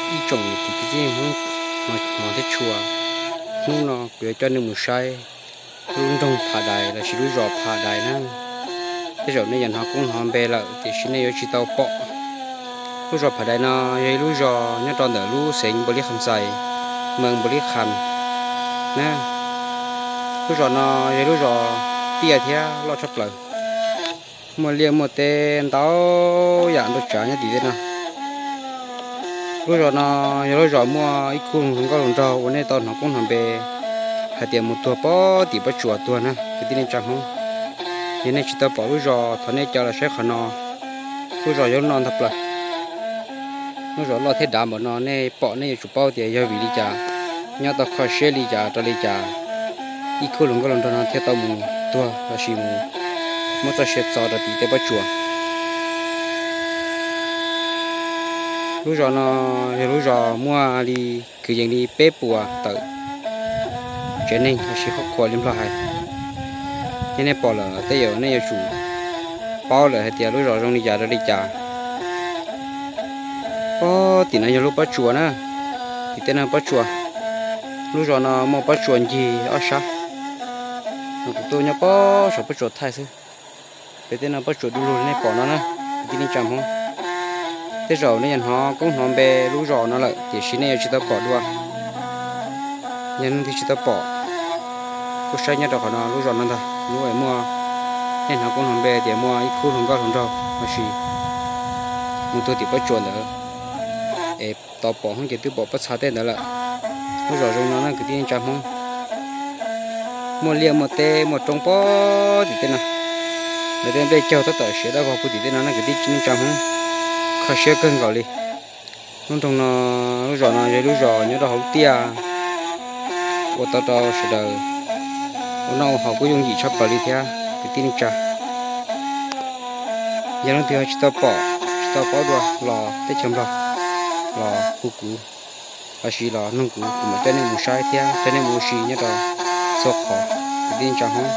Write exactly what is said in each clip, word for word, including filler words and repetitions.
ít trồng thì cái gì muốn mà mà thích chùa lúc nó cứ cho nên một sai luôn trong phá đài là chỉ lúc rõ phá đài nó cái rồi này dân họ cũng họ bè lại thì xin này chỉ tao bỏ lúc rõ phá đài nó vậy lúc rõ nhớ tròn đỡ lúc sinh bò lý khăm say mừng bò lý khăm nè lúc rõ nó vậy lúc rõ tia thế lo chấp lời một liền một tên tao dạng được trả nhá tí thế nào lúc rồi nó lúc rồi mua ít cuốn không có lòng trâuวันนี้ตอนnó cũng làm về hạt tiền một tua bó thì bắt chuột tua nè cái tin chẳng không hiện nay chỉ tao bỏ lúc rồi thằng này cho là sẽ khăn nó lúc rồi giống non thật là lúc rồi lo thế đám bọn nó này bỏ này chụp bao tiền giờ vì đi trả nhớ tao khỏi xe đi trả tao đi trả ít cuốn không có lòng trâu nó theo tao mù tua là xì mù mất cho xe cho được thì bắt chuột lúc rồi nó lúc rồi mua đi cứ dạng đi bếp bùa tự cho nên nó sẽ khó khăn lắm lại cho nên bỏ là tới giờ này giờ chủ bao là thì lúc rồi trong đi trả đi trả có thì nó giờ lúc bắt chùa nè thì tên là bắt chùa lúc rồi nó mua bắt chùa gì ở sao tôi nhớ có số bắt chùa thay chứ cái tên là bắt chùa đu này bỏ nó nè thì đi chậm không thế rồi nên họ cũng họ bè lú rò nó lại thì xin này chỉ ta bỏ đua nhân thì chỉ ta bỏ có sai nhất là họ nó lú rò nó thôi lú ấy mua nên họ cũng họ bè thì mua ít khu không có không đâu mà chỉ một tôi thì bắt chuột nữa ép tao bỏ không kịp tôi bỏ bắt sao tên nữa là lú rò rồi nó nó cái tiền chăm không một liền một tê một trong bó thì tên nào để tên đây cho tất cả sẽ đã vào thì tên nó cái tiền chăm không khó xé cân gọi đi lúc trong nó lúc rồi nó lúc rồi nhớ đó hậu tia của tao tao sẽ đời hôm nào họ có dùng gì sắp vào đi theo cái tin cha giờ nó thì chỉ tao bỏ chỉ tao bỏ rồi lò tới chấm rồi lò củ củ và xí lò nông củ của mình tên này một sai theo tên này một xí nhớ đó sọc khó cái tin cha không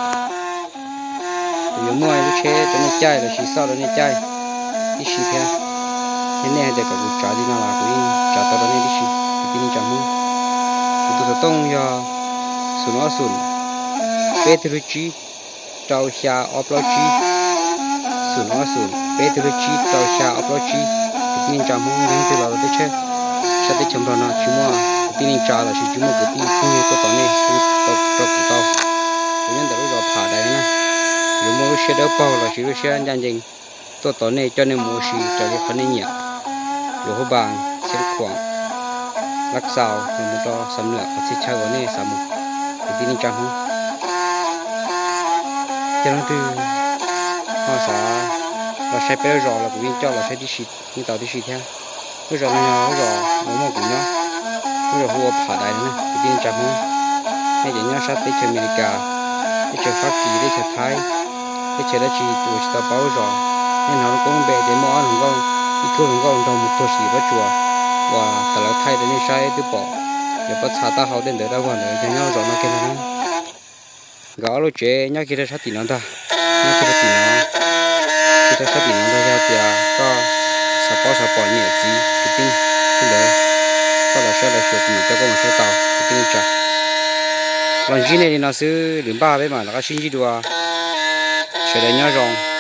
giờ mua lúc chế tên này chai là xí sau đó này chai đi xí theo thế này để cả cuộc trả đi nào là cũng trả tao đó này đi xí cái tin chẳng muốn tụi tụi tông giờ sườn ở sườn Petrucci trâu xa Oplochi sườn ở sườn Petrucci trâu xa Oplochi cái tin chẳng muốn những từ là để chơi sao để chấm vào nó chú mua cái tin trả là chỉ chú mua cái tin không như tôi tao này tôi tôi tôi tao tôi nhận được rồi phá đấy nè rồi mua xe đỡ bao là chỉ được xe anh dành tôi tao này cho nên mua xí cho cái phần này nhỉ rồi hộp bàn xem khoảng lắc xào rồi một trò sắm nữa và sẽ chơi cái này sắm một cái tin chẳng không cho nên từ họ sẽ là sẽ bé rồi là cũng cho là sẽ đi xịt như tao đi xịt theo bây giờ nó nhỏ rồi mỗi một cũng nhỏ bây giờ hộp phá đại nữa cái tin chẳng không hay để nhau sát tới chơi America để chơi Pháp Kỳ để chơi Thái để chơi đó chỉ tụi tao bảo rồi nên họ cũng về để mua ăn không có ít cô không có trong một tổ sĩ bắt chùa và tại là thay đến sai từ bỏ để bắt xả ta hậu đến để đâu còn để cho nhau rồi nó kia nó gõ lối chế nhau kia sát tỉ nó ta nhau kia tỉ nó kia sát tỉ nó ta ra thì có sắp bỏ sắp bỏ nhẹ gì cái tin cái đấy có là sẽ là sụp mình cho con một số tàu cái tin chả lần gì này thì nó sẽ đến ba với mà nó có xin gì đùa sẽ đánh nhau rồi